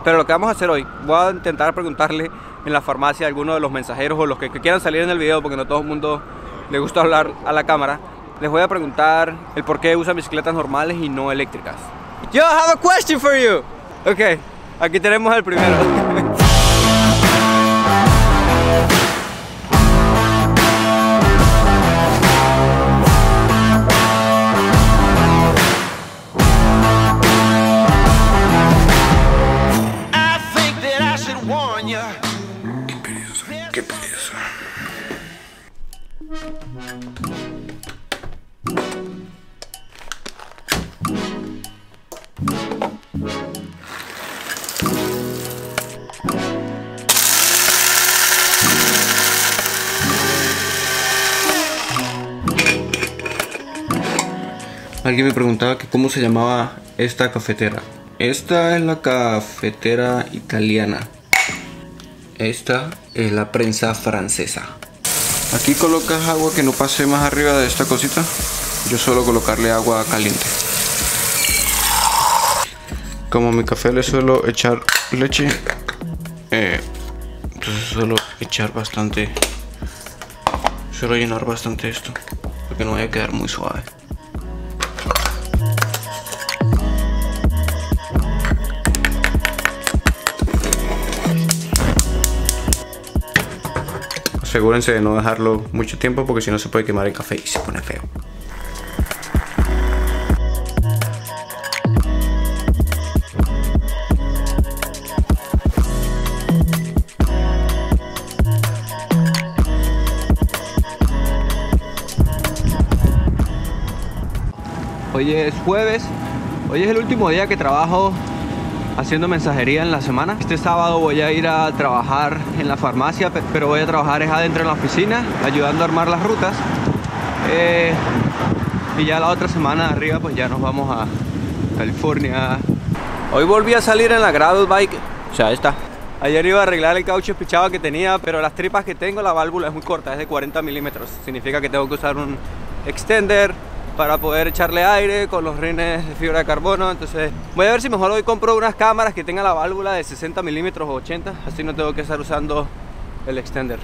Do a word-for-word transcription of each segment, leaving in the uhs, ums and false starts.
Pero lo que vamos a hacer hoy, voy a intentar preguntarle en la farmacia a alguno de los mensajeros o los que, que quieran salir en el video, porque no todo el mundo le gusta hablar a la cámara. Les voy a preguntar el por qué usan bicicletas normales y no eléctricas. Yo have a question for you. Ok, aquí tenemos el primero. Qué pereza, qué pereza. Alguien me preguntaba que cómo se llamaba esta cafetera. Esta es la cafetera italiana. Esta es la prensa francesa. Aquí colocas agua que no pase más arriba de esta cosita. Yo suelo colocarle agua caliente. Como a mi café le suelo echar leche, eh, entonces suelo echar bastante. Suelo llenar bastante esto, porque no vaya a quedar muy suave. Asegúrense de no dejarlo mucho tiempo porque si no se puede quemar el café y se pone feo. Hoy es jueves, hoy es el último día que trabajo haciendo mensajería en la semana. Este sábado voy a ir a trabajar en la farmacia, pero voy a trabajar es adentro en la oficina, ayudando a armar las rutas. Eh, y ya la otra semana arriba pues ya nos vamos a California. Hoy volví a salir en la gravel bike, o sea, esta. Ayer iba a arreglar el caucho espichado que tenía, pero las tripas que tengo, la válvula es muy corta, es de cuarenta milímetros. Significa que tengo que usar un extender para poder echarle aire con los rines de fibra de carbono. Entonces voy a ver si mejor hoy compro unas cámaras que tengan la válvula de sesenta milímetros o ochenta, así no tengo que estar usando el extender.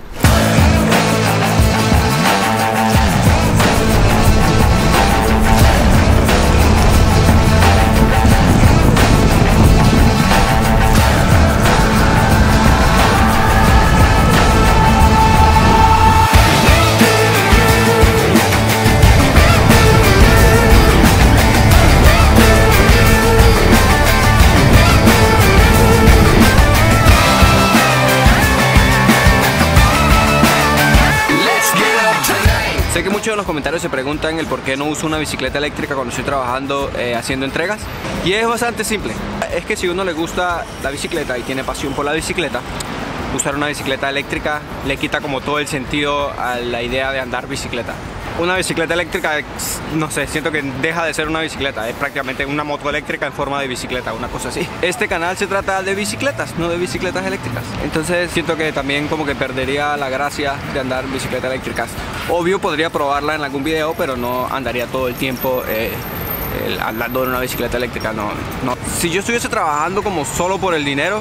Sé que muchos de los comentarios se preguntan el por qué no uso una bicicleta eléctrica cuando estoy trabajando eh, haciendo entregas. Y es bastante simple. Es que si a uno le gusta la bicicleta y tiene pasión por la bicicleta, usar una bicicleta eléctrica le quita como todo el sentido a la idea de andar bicicleta. Una bicicleta eléctrica, no sé, siento que deja de ser una bicicleta, es prácticamente una moto eléctrica en forma de bicicleta, una cosa así. Este canal se trata de bicicletas, no de bicicletas eléctricas. Entonces siento que también como que perdería la gracia de andar bicicletas eléctricas. Obvio podría probarla en algún video, pero no andaría todo el tiempo eh, el, andando en una bicicleta eléctrica, no, no. Si yo estuviese trabajando como solo por el dinero,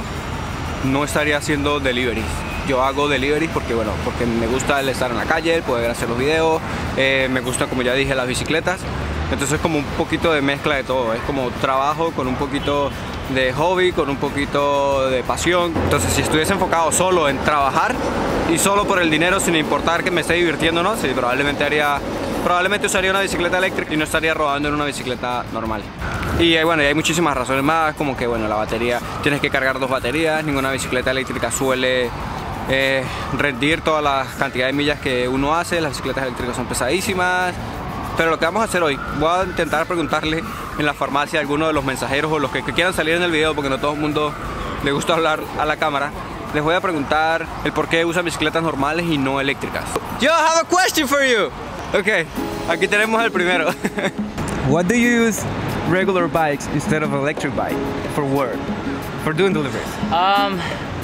no estaría haciendo deliveries. Yo hago deliveries porque, bueno, porque me gusta el estar en la calle, el poder hacer los videos, eh, me gusta, como ya dije, las bicicletas. Entonces es como un poquito de mezcla de todo, es como trabajo con un poquito de hobby, con un poquito de pasión. Entonces si estuviese enfocado solo en trabajar y solo por el dinero, sin importar que me esté divirtiendo o no, sí, probablemente haría, probablemente usaría una bicicleta eléctrica y no estaría rodando en una bicicleta normal. Y eh, bueno, y hay muchísimas razones más, como que bueno, la batería, tienes que cargar dos baterías, ninguna bicicleta eléctrica suele Eh, rendir toda la cantidad de millas que uno hace. Las bicicletas eléctricas son pesadísimas. Pero lo que vamos a hacer hoy, voy a intentar preguntarle en la farmacia a alguno de los mensajeros o los que, que quieran salir en el video, porque no todo el mundo le gusta hablar a la cámara. Les voy a preguntar el por qué usan bicicletas normales y no eléctricas. Yo have a question for you. Ok, aquí tenemos el primero. What do you use regular bikes instead of electric bike for work, for doing deliveries? Um,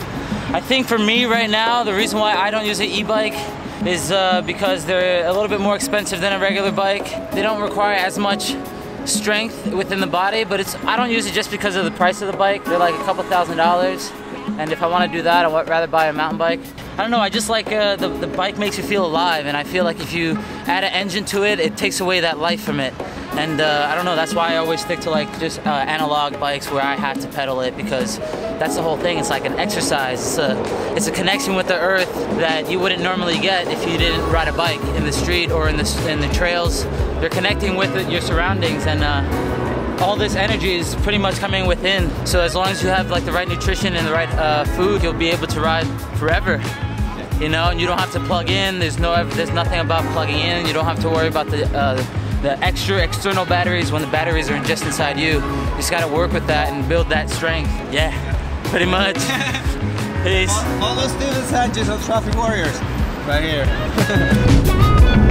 I think for me right now, the reason why I don't use an e-bike is uh, because they're a little bit more expensive than a regular bike. They don't require as much strength within the body, but it's I don't use it just because of the price of the bike. They're like a couple thousand dollars, and if I want to do that, I would rather buy a mountain bike. I don't know, I just like uh, the, the bike makes you feel alive, and I feel like if you add an engine to it, it takes away that life from it. And uh, I don't know, that's why I always stick to like just uh, analog bikes where I have to pedal it, because that's the whole thing. It's like an exercise. It's a, it's a connection with the earth that you wouldn't normally get if you didn't ride a bike in the street or in the, in the trails. You're connecting with it, your surroundings, and uh, all this energy is pretty much coming within. So as long as you have like the right nutrition and the right uh, food, you'll be able to ride forever. You know, and you don't have to plug in. There's no, there's nothing about plugging in. You don't have to worry about the uh, the extra external batteries when the batteries are just inside you. You just gotta work with that and build that strength. Yeah, pretty much. Peace. All, all those Steven Sanchez of Traffic Warriors, right here.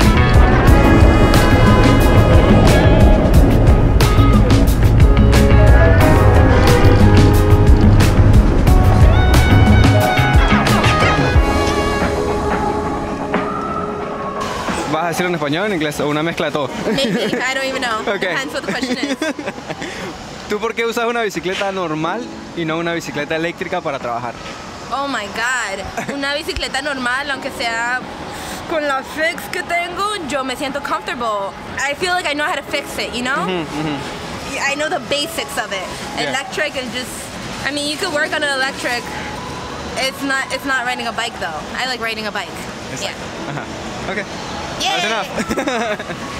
¿Vas a decir en español o en inglés o una mezcla de todo? Maybe, I don't even know. Okay. Depends what the question is. ¿Tú por qué usas una bicicleta normal y no una bicicleta eléctrica para trabajar? Oh my god, una bicicleta normal, aunque sea con la fix que tengo, yo me siento comfortable. I feel like I know how to fix it, you know? Mm-hmm, mm-hmm. I know the basics of it. Yeah. Electric is just, I mean, you could work on an electric. It's not, it's not riding a bike though. I like riding a bike. Exactly. Yeah. Uh-huh. Okay. Yay! That's enough.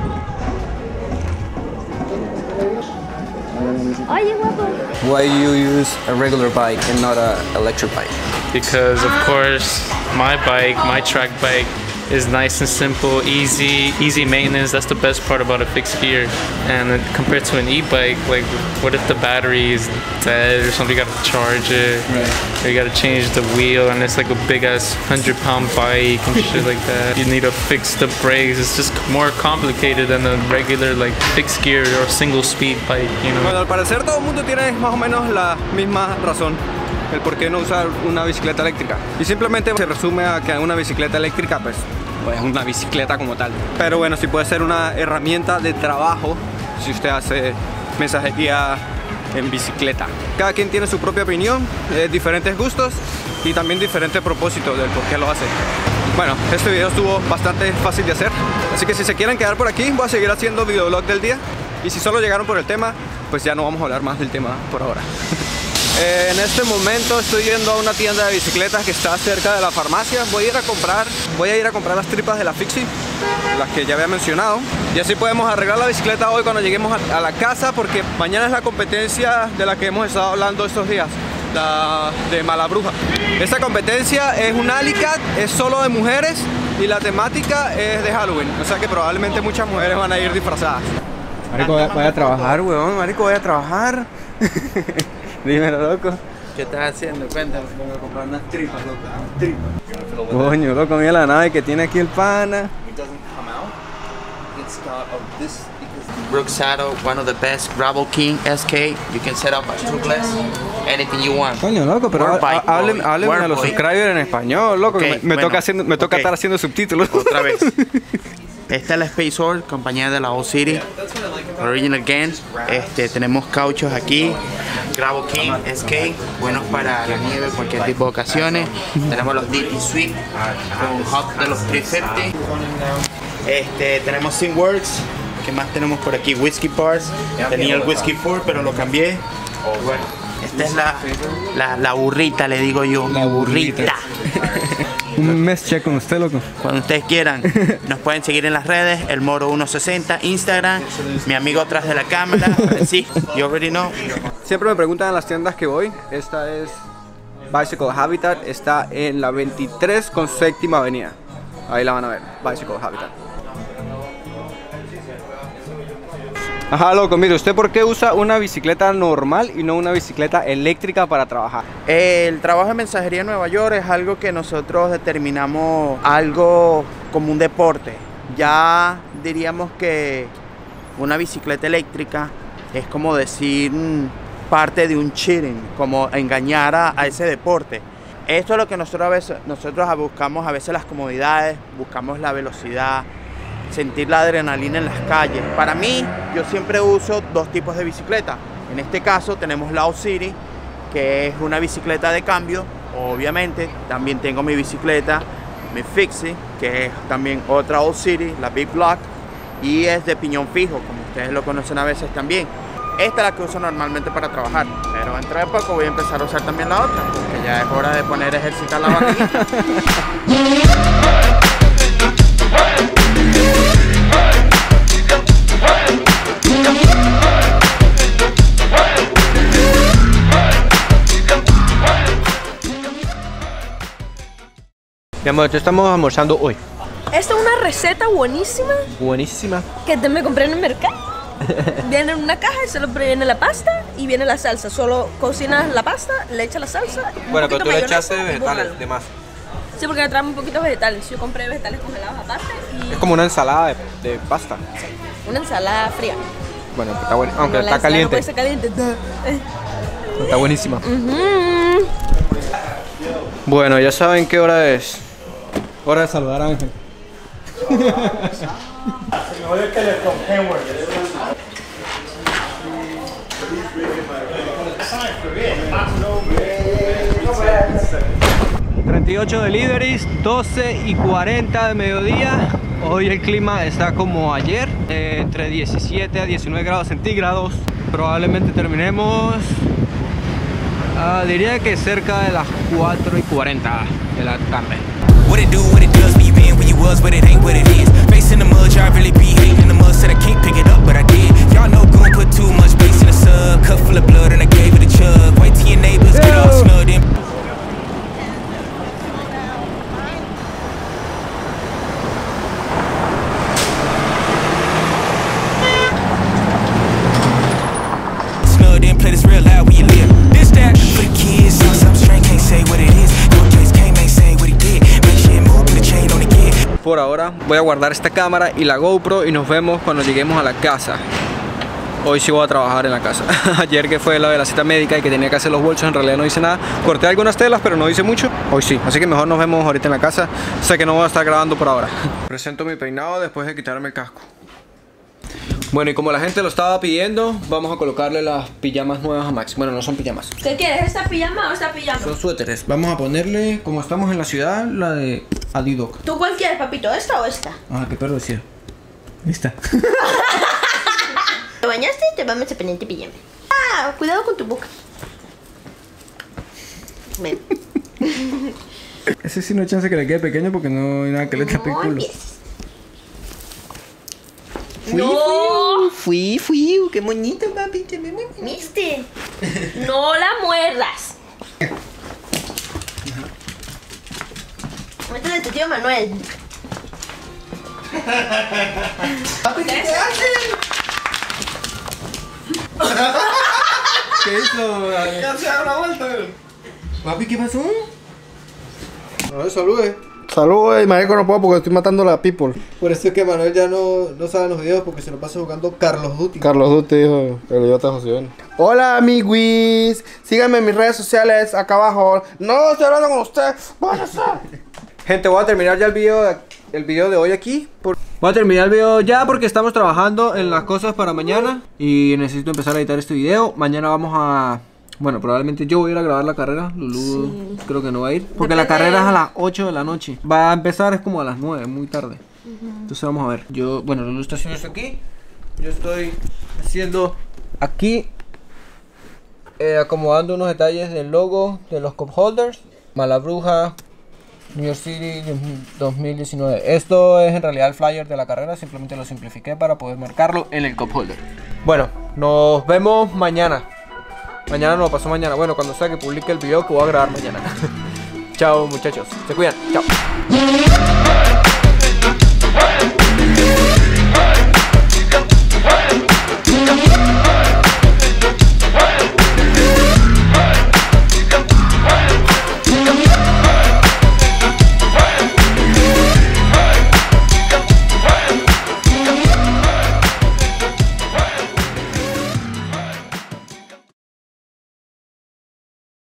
Why do you use a regular bike and not an electric bike? Because of course my bike, my track bike, is nice and simple, easy, easy maintenance. That's the best part about a fixed gear. And compared to an e-bike, like what if the battery is dead or something? You gotta charge it, right. Or you gotta change the wheel, and it's like a big ass hundred pound bike and shit like that. You need to fix the brakes. It's just more complicated than a regular like fixed gear or single speed bike, you know. Bueno, al parecer todo el mundo tiene más o menos la misma razón el por qué no usar una bicicleta eléctrica, y simplemente se resume a que una bicicleta eléctrica pues es una bicicleta como tal, pero bueno, sí puede ser una herramienta de trabajo si usted hace mensajería en bicicleta. Cada quien tiene su propia opinión, eh, diferentes gustos y también diferentes propósitos del por qué lo hace. Bueno, este video estuvo bastante fácil de hacer, así que si se quieren quedar por aquí voy a seguir haciendo videoblog del día, y si solo llegaron por el tema, pues ya no vamos a hablar más del tema por ahora. Eh, en este momento estoy yendo a una tienda de bicicletas que está cerca de la farmacia. Voy a ir a comprar, voy a ir a comprar las tripas de la Fixie, las que ya había mencionado, y así podemos arreglar la bicicleta hoy cuando lleguemos a, a la casa, porque mañana es la competencia de la que hemos estado hablando estos días, la de Malabruja. Esta competencia es un Alicat, es solo de mujeres y la temática es de Halloween, o sea que probablemente muchas mujeres van a ir disfrazadas. Marico, voy a, voy a trabajar, weón, marico, voy a trabajar. Dímelo, loco. ¿Qué estás haciendo? Cuéntame. Vengo a comprar unas tripas, loco. Unas tripas. Coño, loco, mira la nave que tiene aquí el pana. It doesn't come out. It's got of this Brooks saddle, one of the best. Gravel King S K. You can set up a tubeless, anything you want. Coño, loco, pero háblenme a los subscribers en español, loco. Okay, que me, me bueno, toca, haciendo, me toca okay. estar haciendo subtítulos. Otra vez. Esta es la Space Sword, compañía de la Old City, Original Again. Este, tenemos cauchos aquí, Gravel King S K, buenos para la nieve, cualquier tipo de ocasiones. Tenemos los D T Sweep con Hot de los trescientos cincuenta. Este, tenemos Simworks. ¿Qué más tenemos por aquí? Whiskey Parts. Tenía el Whiskey Four, pero lo cambié. Bueno, esta es la, la, la burrita, le digo yo, la burrita. Un mes check con usted, loco. Cuando ustedes quieran, nos pueden seguir en las redes, el Moro ciento sesenta, Instagram, mi amigo atrás de la cámara, sí, you already know. Siempre me preguntan en las tiendas que voy. Esta es Bicycle Habitat, está en la veintitrés con séptima avenida. Ahí la van a ver, Bicycle Habitat. Ajá, loco, mire, ¿usted por qué usa una bicicleta normal y no una bicicleta eléctrica para trabajar? El trabajo de mensajería en Nueva York es algo que nosotros determinamos algo como un deporte. Ya diríamos que una bicicleta eléctrica es como decir parte de un cheating, como engañar a, a ese deporte. Esto es lo que nosotros a veces nosotros buscamos, a veces las comodidades, buscamos la velocidad. sentir la adrenalina en las calles. Para mí, yo siempre uso dos tipos de bicicleta. En este caso tenemos la O-City, que es una bicicleta de cambio. Obviamente, también tengo mi bicicleta, mi Fixie, que es también otra O-City, la Big Block, y es de piñón fijo, como ustedes lo conocen a veces también. Esta es la que uso normalmente para trabajar, pero dentro de poco voy a empezar a usar también la otra, porque ya es hora de poner a ejercitar la barriguita. Mi amor, ¿qué estamos almorzando hoy? Esta es una receta buenísima Buenísima. que te me compré en el mercado. Viene en una caja y solo viene la pasta y viene la salsa. Solo cocinas la pasta, le echas la salsa. un Bueno, pero poquito tú le mayonesa echaste y vegetales, bórralo. de más. Sí, porque le traemos un poquito de vegetales. Yo compré vegetales congelados aparte y Es como una ensalada de, de pasta. una ensalada fría. Bueno, está bueno, aunque No, la está ensalada caliente. No puede ser caliente. Eh. Está buenísima. Mm. Bueno, ya saben qué hora es. Hora de saludar a Ángel. treinta y ocho deliveries, doce y cuarenta de mediodía. Hoy el clima está como ayer, eh, entre diecisiete a diecinueve grados centígrados. Probablemente terminemos, uh, diría que cerca de las cuatro y cuarenta de la tarde. What it do, what it does, be been where you was, but it ain't what it is. Facing the mud, I really be hating the mud. Said I can't pick it up, but I did. Y'all know Goon put too much bass in the sub. Cup full of blood and I gave it a chug. Wait till your neighbors get all snugged in. Snugged in, play this real loud where you live. This that for the kids, saw something strange, can't say what it is. No case came, ain't say what he did. Make sure move, put a chain on the kid. Por ahora voy a guardar esta cámara y la GoPro y nos vemos cuando lleguemos a la casa. Hoy sí voy a trabajar en la casa. Ayer que fue la de la cita médica y que tenía que hacer los bolsos, en realidad no hice nada. Corté algunas telas, pero no hice mucho. Hoy sí, así que mejor nos vemos ahorita en la casa. Sé que no voy a estar grabando por ahora. Presento mi peinado después de quitarme el casco. Bueno, y como la gente lo estaba pidiendo, vamos a colocarle las pijamas nuevas a Max. Bueno, no son pijamas, ¿Qué quieres? ¿Esta pijama o esta pijama? son suéteres. Vamos a ponerle, como estamos en la ciudad, la de Adidoc. ¿Tú cuál quieres, papito? ¿Esta o esta? Ah, qué perro decía. Esta. ¿Te bañaste? Te vamos a poner tu pijama. Ah, cuidado con tu boca. Ven. Ese sí no hay chance que le quede pequeño porque no hay nada que le tape el No culo. empieces. Fui, No. Fui, fui, qué moñito, papi. Te ve muy bonito. ¿Viste? No la muerdas. Este es de tu tío Manuel. Papi, ¿qué haces? ¿Qué hizo? Casi da una vuelta. Papi, ¿qué pasó? No, salude. Salude, marico, no puedo porque estoy matando a la people. Por eso es que Manuel ya no, no sabe los videos porque se lo pasa jugando Carlos Duty. Carlos Duty dijo el idiota José. Hola, amiguis. Síganme en mis redes sociales acá abajo. No estoy hablando con usted. Váyase. Gente, voy a terminar ya el video, el video de hoy aquí. Por... Voy a terminar el video ya porque estamos trabajando en las cosas para mañana. Y necesito empezar a editar este video. Mañana vamos a... Bueno, probablemente yo voy a ir a grabar la carrera. Lulu sí. Creo que no va a ir. Porque la carrera es a las ocho de la noche. Va a empezar es como a las nueve, muy tarde. Uh-huh. Entonces vamos a ver. Yo, bueno, Lulu está haciendo esto aquí. Yo estoy haciendo aquí. Eh, acomodando unos detalles del logo de los cup holders. Mala Bruja, New York City dos mil diecinueve. Esto es en realidad el flyer de la carrera. Simplemente lo simplifiqué para poder marcarlo en el cup holder. Bueno, nos vemos mañana. Mañana no, pasó mañana. Bueno, cuando sea que publique el video que voy a grabar mañana. Chao, muchachos. Se cuidan. Chao.